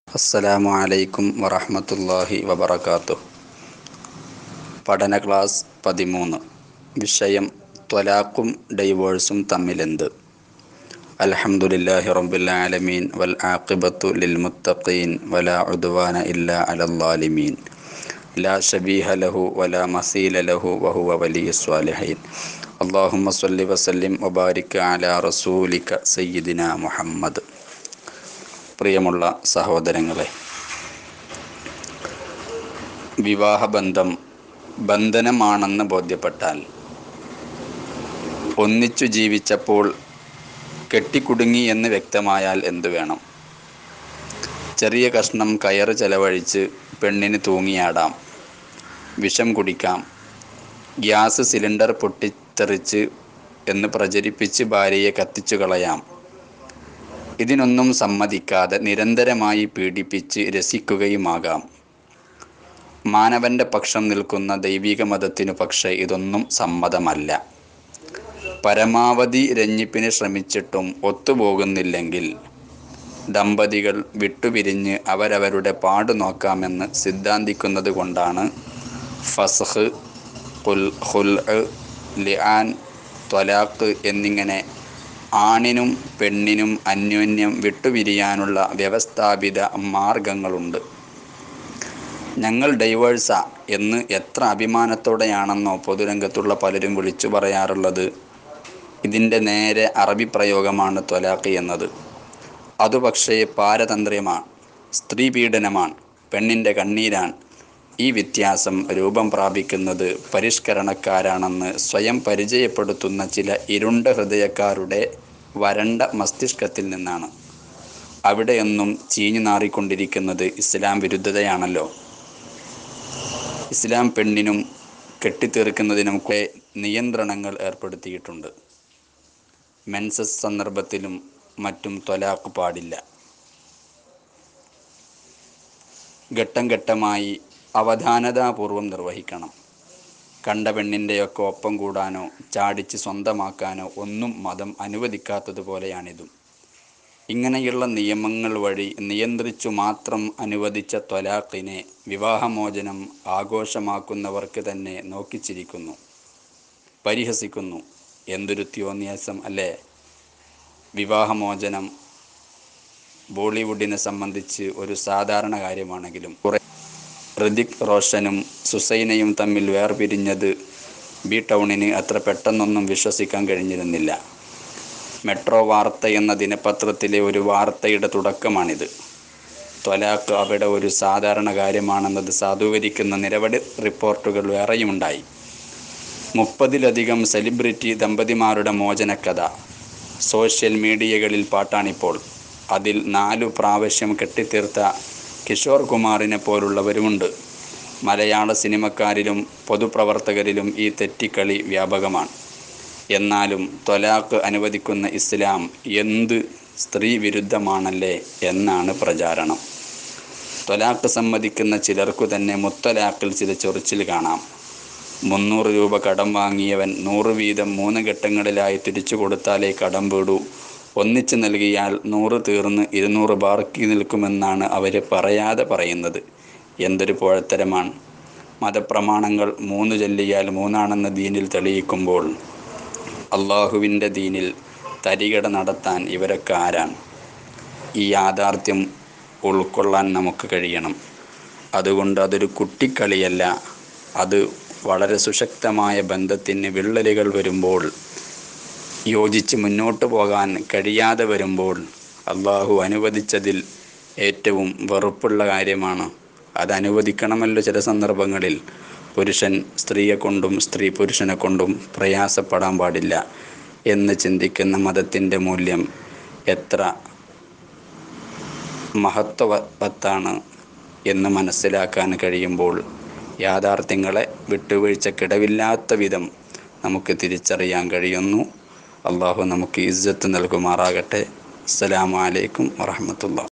അസ്സലാമു അലൈക്കും വറഹ്മത്തുള്ളാഹി വബറകാതുഹു. പഠന ക്ലാസ് 13. വിഷയം ത്വലാഖും ഡൈവോഴ്സും തമ്മിലെന്ത്. അൽഹംദുലില്ലാഹി റബ്ബിൽ ആലമീൻ വൽ ആഖിബത്തു ലിൽ മുത്തഖീൻ വലാ ഉദ്വാന ഇല്ലാ അലൽ ളാലിമീൻ ലാ ശബീഹ ലഹു വലാ മസീല ലഹു വഹുവ വലിയ്യുസ് സ്വാലിഹീൻ. അല്ലാഹുമ്മ സ്വല്ലി വസല്ലിം വബാരിക് അലാ റസൂലിക സയ്യിദിനാ മുഹമ്മദ്. പ്രിയമുള്ള സഹോദരങ്ങളെ, വിവാഹബന്ധം ബന്ധനമാണെന്ന് ബോധ്യപ്പെട്ടാൽ, ഒന്നിച്ചു ജീവിച്ചപ്പോൾ കെട്ടിക്കുടുങ്ങി എന്ന് വ്യക്തമായാൽ എന്തു വേണം? ചെറിയ കഷ്ണം കയറ് ചെലവഴിച്ച് പെണ്ണിന് തൂങ്ങിയാടാം, വിഷം കുടിക്കാം, ഗ്യാസ് സിലിണ്ടർ പൊട്ടിത്തെറിച്ച് എന്ന് പ്രചരിപ്പിച്ച് ഭാര്യയെ കത്തിച്ചു കളയാം. ഇതിനൊന്നും സമ്മതിക്കാതെ നിരന്തരമായി പീഡിപ്പിച്ച് രസിക്കുകയുമാകാം. മാനവന്റെ പക്ഷം നിൽക്കുന്ന ദൈവിക മതത്തിനു പക്ഷേ ഇതൊന്നും സമ്മതമല്ല. പരമാവധി രഞ്ജിപ്പിന് ശ്രമിച്ചിട്ടും ഒത്തുപോകുന്നില്ലെങ്കിൽ ദമ്പതികൾ വിട്ടുപിരിഞ്ഞ് അവരവരുടെ പാടു നോക്കാമെന്ന് സിദ്ധാന്തിക്കുന്നത് കൊണ്ടാണ് ഫസ്ഖ്, ഖുൽഉ, ലിആൻ, ത്വലാഖ് എന്നിങ്ങനെ ആണിനും പെണ്ണിനും അന്യോന്യം വിട്ടുപിരിയാനുള്ള വ്യവസ്ഥാപിത മാർഗങ്ങളുണ്ട്. ഞങ്ങൾ ഡൈവേഴ്സാ എന്ന് എത്ര അഭിമാനത്തോടെയാണെന്നോ പൊതുരംഗത്തുള്ള പലരും വിളിച്ചു പറയാറുള്ളത്. ഇതിൻ്റെ നേരെ അറബി പ്രയോഗമാണ് ത്വലാഖ് എന്നത്. അതു പക്ഷേ പാരതന്ത്ര്യമാണ്, സ്ത്രീപീഡനമാണ്, പെണ്ണിൻ്റെ കണ്ണീരാണ്. ഈ വ്യത്യാസം രൂപം പ്രാപിക്കുന്നത് പരിഷ്കരണക്കാരാണെന്ന് സ്വയം പരിചയപ്പെടുത്തുന്ന ചില ഇരുണ്ട ഹൃദയക്കാരുടെ വരണ്ട മസ്തിഷ്കത്തിൽ നിന്നാണ്. അവിടെയൊന്നും ചീഞ്ഞു നാറിക്കൊണ്ടിരിക്കുന്നത് ഇസ്ലാം വിരുദ്ധതയാണല്ലോ. ഇസ്ലാം പെണ്ണിനും കെട്ടിത്തീർക്കുന്നതിനും നിയന്ത്രണങ്ങൾ ഏർപ്പെടുത്തിയിട്ടുണ്ട്. മെൻസസ് സന്ദർഭത്തിലും മറ്റും ത്വലാഖ് പാടില്ല. ഘട്ടം ഘട്ടമായി അവധാനതാപൂർവം നിർവഹിക്കണം. കണ്ട പെണ്ണിൻ്റെയൊക്കെ ഒപ്പം കൂടാനോ ചാടിച്ച് സ്വന്തമാക്കാനോ ഒന്നും മതം അനുവദിക്കാത്തതുപോലെയാണിതും. ഇങ്ങനെയുള്ള നിയമങ്ങൾ വഴി നിയന്ത്രിച്ചു മാത്രം അനുവദിച്ച ത്വലാഖിനെ വിവാഹമോചനം ആഘോഷമാക്കുന്നവർക്ക് തന്നെ നോക്കിച്ചിരിക്കുന്നു, പരിഹസിക്കുന്നു. എന്തൊരു തോന്നിയാസം അല്ലേ? വിവാഹമോചനം ബോളിവുഡിനെ സംബന്ധിച്ച് ഒരു സാധാരണ കാര്യമാണെങ്കിലും ഋതിക് റോഷനും സുസൈനയും തമ്മിൽ വേർപിരിഞ്ഞത് ബി ടൗണിന് അത്ര പെട്ടെന്നൊന്നും വിശ്വസിക്കാൻ കഴിഞ്ഞിരുന്നില്ല. മെട്രോ വാർത്ത എന്ന ദിനപത്രത്തിലെ ഒരു വാർത്തയുടെ തുടക്കമാണിത്. ത്വലാഖ് അവിടെ ഒരു സാധാരണ കാര്യമാണെന്നത് സാധൂകരിക്കുന്ന നിരവധി റിപ്പോർട്ടുകൾ വേറെയുമുണ്ടായി. 30-ലധികം സെലിബ്രിറ്റി ദമ്പതിമാരുടെ മോചനക്കഥ സോഷ്യൽ മീഡിയകളിൽ പാട്ടാണിപ്പോൾ. അതിൽ 4 പ്രാവശ്യം കെട്ടിത്തീർത്ത കിഷോർ കുമാറിനെ പോലുള്ളവരുമുണ്ട്. മലയാള സിനിമക്കാരിലും പൊതുപ്രവർത്തകരിലും ഈ തെറ്റിക്കളി വ്യാപകമാണ്. എന്നാലും ത്വലാഖ് അനുവദിക്കുന്ന ഇസ്ലാം എന്ത് സ്ത്രീ വിരുദ്ധമാണല്ലേ എന്നാണ് പ്രചാരണം. ത്വലാഖ് സമ്മതിക്കുന്ന ചിലർക്കു തന്നെ മുത്തലാഖിൽ ചില ചൊറിച്ചിൽ കാണാം. 300 രൂപ കടം വാങ്ങിയവൻ 100 വീതം 3 ഘട്ടങ്ങളിലായി തിരിച്ചു കൊടുത്താലേ കടം വീടൂ. ഒന്നിച്ച് നൽകിയാൽ 100 തീർന്ന് 200 ബാക്കി നിൽക്കുമെന്നാണ് അവർ പറയാതെ പറയുന്നത്. എന്തൊരു പോഴത്തരമാണ്! മതപ്രമാണങ്ങൾ 3 ചൊല്ലിയാൽ 3 ദീനിൽ തെളിയിക്കുമ്പോൾ അള്ളാഹുവിൻ്റെ ദീനിൽ തരികിട നടത്താൻ ഇവരൊക്കെ ആരാണ്? ഈ യാഥാർത്ഥ്യം ഉൾക്കൊള്ളാൻ നമുക്ക് കഴിയണം. അതുകൊണ്ട് അതൊരു കുട്ടിക്കളിയല്ല. അത് വളരെ സുശക്തമായ ബന്ധത്തിന് വിള്ളലുകൾ വരുമ്പോൾ, യോജിച്ച് മുന്നോട്ട് പോകാൻ കഴിയാതെ വരുമ്പോൾ അള്ളാഹു അനുവദിച്ചതിൽ ഏറ്റവും വെറുപ്പുള്ള കാര്യമാണ്. അത് അനുവദിക്കണമല്ലോ ചില സന്ദർഭങ്ങളിൽ. പുരുഷൻ സ്ത്രീയെ കൊണ്ടും സ്ത്രീ പുരുഷനെ കൊണ്ടും പ്രയാസപ്പെടാൻ പാടില്ല എന്ന് ചിന്തിക്കുന്ന മതത്തിൻ്റെ മൂല്യം എത്ര മഹത്വവത്താണ് എന്ന് മനസ്സിലാക്കാൻ കഴിയുമ്പോൾ യാഥാർത്ഥ്യങ്ങളെ വിട്ടുവീഴ്ചക്കിടവില്ലാത്ത വിധം നമുക്ക് തിരിച്ചറിയാൻ കഴിയുന്നു. അള്ളാഹു നമുക്ക് ഇസ്സത്ത് നൽകുമാറാകട്ടെ. അസ്സലാമു അലൈക്കും വറഹ്മത്തുള്ളാഹി.